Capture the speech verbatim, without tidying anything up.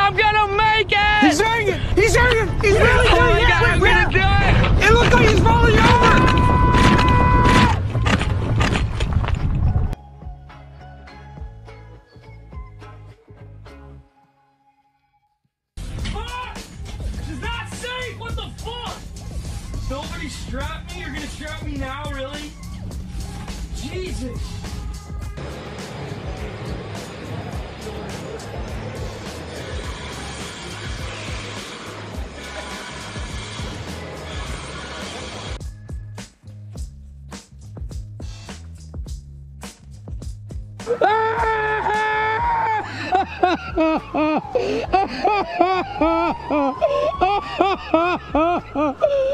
I'm gonna make it! He's doing it! He's doing it! He's really Oh doing my it! God, I'm gonna do it! It looks like he's falling over! Fuck! This is not safe! What the fuck? Nobody strapped me? You're gonna strap me now, really? Jesus! Ah!